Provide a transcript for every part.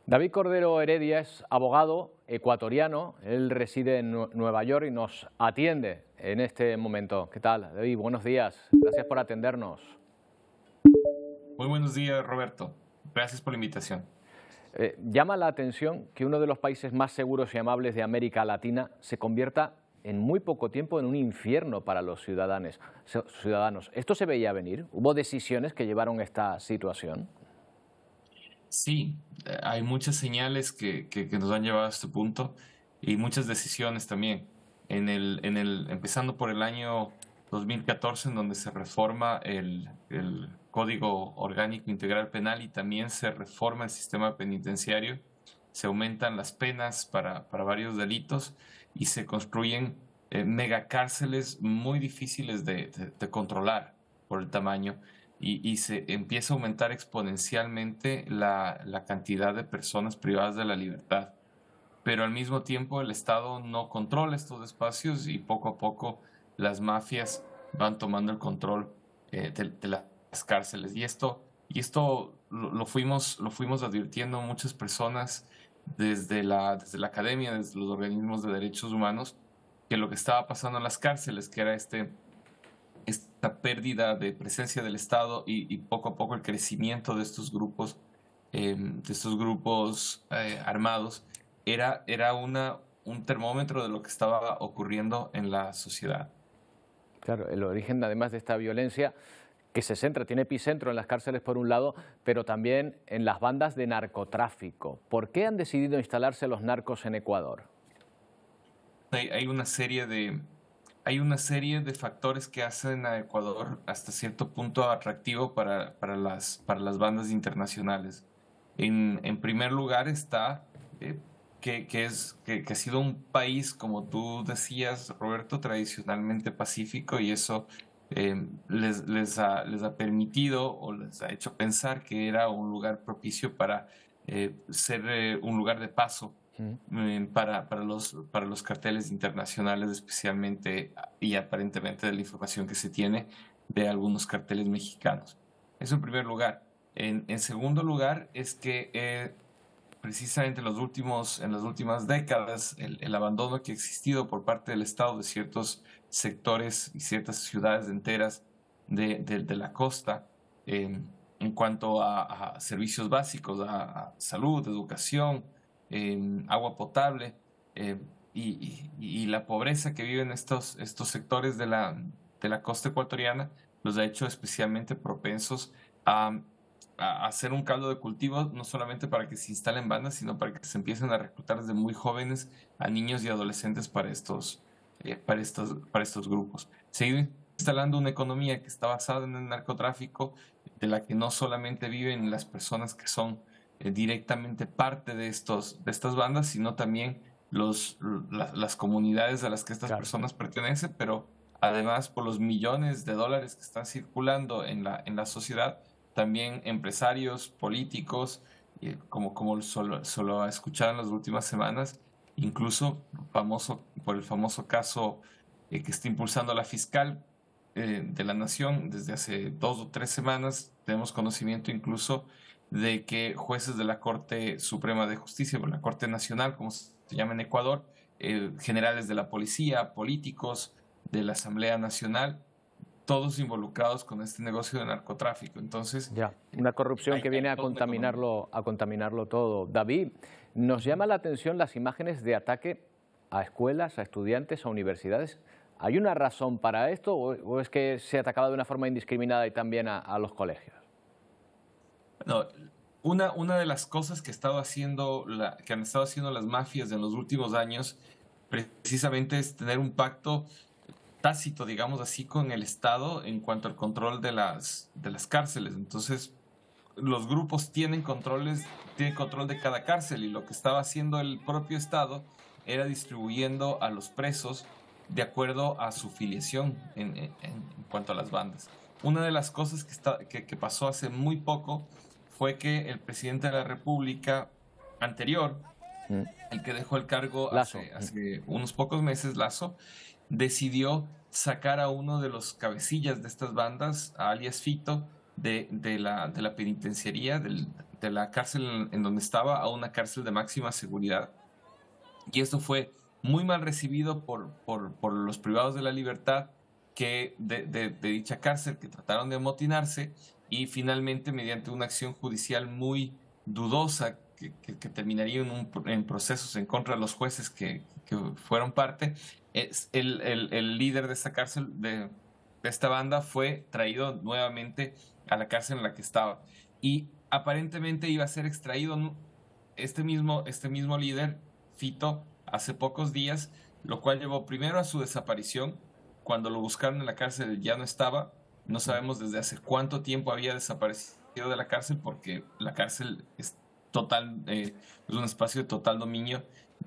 David Cordero Heredia es abogado ecuatoriano, él reside en Nueva York y nos atiende en este momento. ¿Qué tal, David? Buenos días, gracias por atendernos. Muy buenos días, Roberto. Gracias por la invitación. Llama la atención que uno de los países más seguros y amables de América Latina se convierta en muy poco tiempo en un infierno para los ciudadanos. ¿Esto se veía venir? ¿Hubo decisiones que llevaron a esta situación? Sí, hay muchas señales que nos han llevado a este punto y muchas decisiones también. Empezando por el año 2014, en donde se reforma el Código Orgánico Integral Penal y también se reforma el sistema penitenciario, se aumentan las penas para varios delitos y se construyen megacárceles muy difíciles de controlar por el tamaño y se empieza a aumentar exponencialmente la cantidad de personas privadas de la libertad. Pero al mismo tiempo el Estado no controla estos espacios y poco a poco las mafias van tomando el control de las cárceles. Y esto lo fuimos advirtiendo muchas personas desde la academia, desde los organismos de derechos humanos, que lo que estaba pasando en las cárceles, que era esta pérdida de presencia del Estado y poco a poco el crecimiento de estos grupos armados, era un termómetro de lo que estaba ocurriendo en la sociedad. Claro, el origen además de esta violencia que tiene epicentro en las cárceles por un lado, pero también en las bandas de narcotráfico. ¿Por qué han decidido instalarse los narcos en Ecuador? Hay una serie de factores que hacen a Ecuador hasta cierto punto atractivo para las bandas internacionales. En primer lugar está que ha sido un país, como tú decías, Roberto, tradicionalmente pacífico, y eso les ha permitido o les ha hecho pensar que era un lugar propicio para ser un lugar de paso Mm. para los carteles internacionales, especialmente y aparentemente de la información que se tiene de algunos carteles mexicanos. Eso en primer lugar. En segundo lugar, es que precisamente en las últimas décadas, el abandono que ha existido por parte del Estado de ciertos sectores y ciertas ciudades enteras de la costa, en cuanto a servicios básicos, a salud, educación, agua potable, eh, y la pobreza que viven estos sectores de la costa ecuatoriana, los ha hecho especialmente propensos a hacer un caldo de cultivo, no solamente para que se instalen bandas, sino para que se empiecen a reclutar desde muy jóvenes a niños y adolescentes para estos grupos. Se ha ido instalando una economía que está basada en el narcotráfico, de la que no solamente viven las personas que son directamente parte de estas bandas, sino también las comunidades a las que estas Claro. personas pertenecen, pero además por los millones de dólares que están circulando en la sociedad, también empresarios, políticos, como solo escuchado en las últimas semanas, incluso por el famoso caso que está impulsando la fiscal de la Nación desde hace 2 o 3 semanas. Tenemos conocimiento incluso de que jueces de la Corte Suprema de Justicia, o la Corte Nacional, como se llama en Ecuador, generales de la policía, políticos de la Asamblea Nacional, todos involucrados con este negocio de narcotráfico. Entonces, Ya, una corrupción que viene hay toda una economía. a contaminarlo todo. David, nos llama la atención las imágenes de ataque a escuelas, a estudiantes, a universidades. ¿Hay una razón para esto o es que se atacaba de una forma indiscriminada y también a los colegios? No, una de las cosas que han estado haciendo las mafias en los últimos años, precisamente, es tener un pacto tácito, digamos así, con el Estado en cuanto al control de las cárceles. Entonces, los grupos tienen control de cada cárcel, y lo que estaba haciendo el propio Estado era distribuyendo a los presos de acuerdo a su filiación en cuanto a las bandas. Una de las cosas que pasó hace muy poco fue que el presidente de la República anterior, Mm. el que dejó el cargo Lazo. hace unos pocos meses, Lazo, decidió sacar a uno de los cabecillas de estas bandas, a alias Fito, de la penitenciaría, de la cárcel en donde estaba a una cárcel de máxima seguridad. Y esto fue muy mal recibido por los privados de la libertad de dicha cárcel, que trataron de amotinarse y finalmente, mediante una acción judicial muy dudosa que terminaría en procesos en contra de los jueces que fueron parte, el líder de esta cárcel, de esta banda, fue traído nuevamente a la cárcel en la que estaba. Y aparentemente iba a ser extraído este mismo líder, Fito, hace pocos días, lo cual llevó primero a su desaparición. Cuando lo buscaron en la cárcel ya no estaba. No sabemos desde hace cuánto tiempo había desaparecido de la cárcel, porque la cárcel es es un espacio de total dominio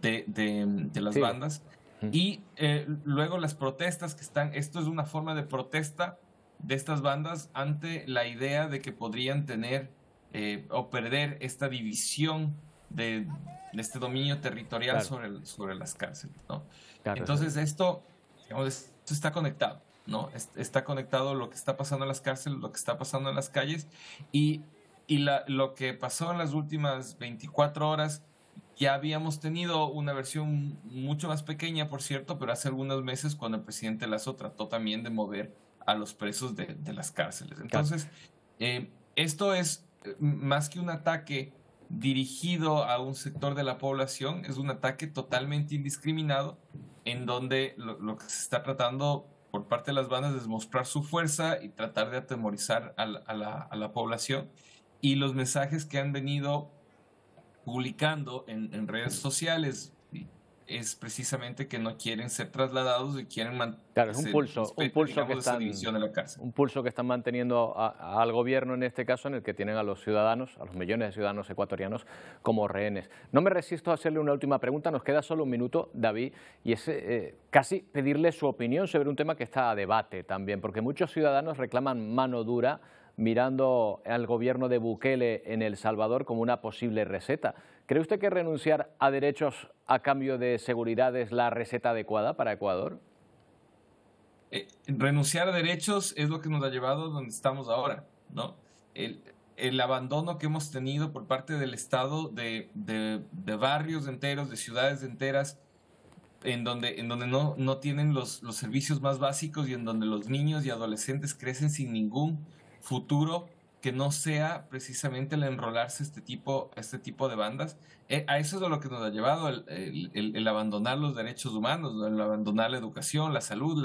de las Sí. bandas. Y luego las protestas esto es una forma de protesta de estas bandas ante la idea de que podrían tener o perder esta división de este dominio territorial Claro, sobre las cárceles, ¿no? claro. Entonces digamos, esto está conectado, ¿no? Está conectado lo que está pasando en las cárceles, lo que está pasando en las calles y, lo que pasó en las últimas 24 horas. Ya habíamos tenido una versión mucho más pequeña, por cierto, pero hace algunos meses, cuando el presidente Lasso trató también de mover a los presos de las cárceles. Claro. Entonces, esto es más que un ataque dirigido a un sector de la población, es un ataque totalmente indiscriminado, en donde lo que se está tratando por parte de las bandas es mostrar su fuerza y tratar de atemorizar a la población. Y los mensajes que han venido publicando en redes sociales es precisamente que no quieren ser trasladados y quieren Claro, que se respete, digamos, esa división de la cárcel. un pulso que están manteniendo al gobierno en este caso, en el que tienen a los ciudadanos, a los millones de ciudadanos ecuatorianos, como rehenes. No me resisto a hacerle una última pregunta, nos queda solo un minuto, David, y es casi pedirle su opinión sobre un tema que está a debate también, porque muchos ciudadanos reclaman mano dura mirando al gobierno de Bukele en El Salvador como una posible receta. ¿Cree usted que renunciar a derechos a cambio de seguridad es la receta adecuada para Ecuador? Renunciar a derechos es lo que nos ha llevado a donde estamos ahora, ¿no? El abandono que hemos tenido por parte del Estado de barrios enteros, de ciudades enteras, en donde no tienen los servicios más básicos y en donde los niños y adolescentes crecen sin ningún futuro que no sea precisamente el enrolarse a este tipo de bandas. A eso es a lo que nos ha llevado el abandonar los derechos humanos, ¿no? El abandonar la educación, la salud,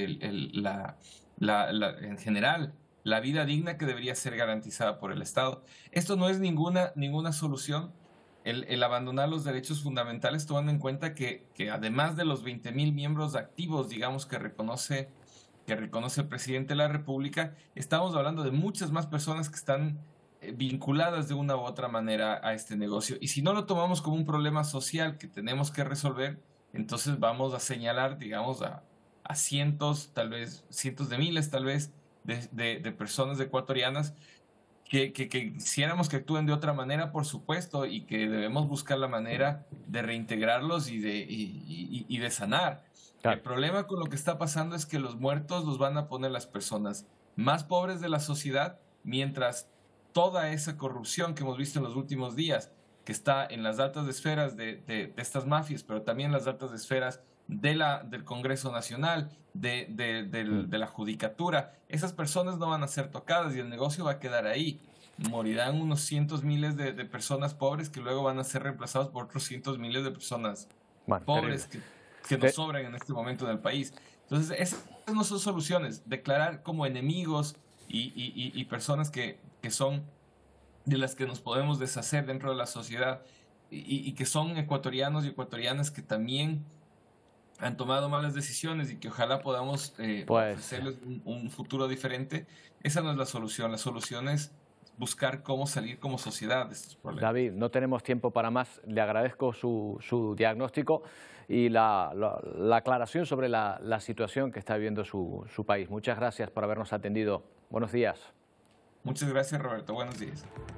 en general, la vida digna que debería ser garantizada por el Estado. Esto no es ninguna solución. El abandonar los derechos fundamentales, tomando en cuenta que además de los 20.000 miembros activos, digamos, que reconoce el presidente de la República, estamos hablando de muchas más personas que están vinculadas de una u otra manera a este negocio. Y si no lo tomamos como un problema social que tenemos que resolver, entonces vamos a señalar, digamos, a cientos, tal vez, cientos de miles, tal vez, de personas ecuatorianas que quisiéramos que actúen de otra manera, por supuesto, y que debemos buscar la manera de reintegrarlos y de sanar. El Claro. problema con lo que está pasando es que los muertos los van a poner las personas más pobres de la sociedad, mientras toda esa corrupción que hemos visto en los últimos días, que está en las altas esferas de estas mafias, pero también en las altas esferas del Congreso Nacional, de la Judicatura, esas personas no van a ser tocadas y el negocio va a quedar ahí. Morirán unos cientos miles de personas pobres que luego van a ser reemplazados por otros cientos miles de personas Bueno, terrible. pobres que nos sobran en este momento en el país. Entonces, esas no son soluciones. Declarar como enemigos y personas que son de las que nos podemos deshacer dentro de la sociedad y que son ecuatorianos y ecuatorianas que también han tomado malas decisiones y que ojalá podamos Pues ofrecerles un futuro diferente. Esa no es la solución. La solución es buscar cómo salir como sociedad de estos problemas. David, no tenemos tiempo para más. Le agradezco su diagnóstico y la aclaración sobre la situación que está viviendo su país. Muchas gracias por habernos atendido. Buenos días. Muchas gracias, Roberto. Buenos días.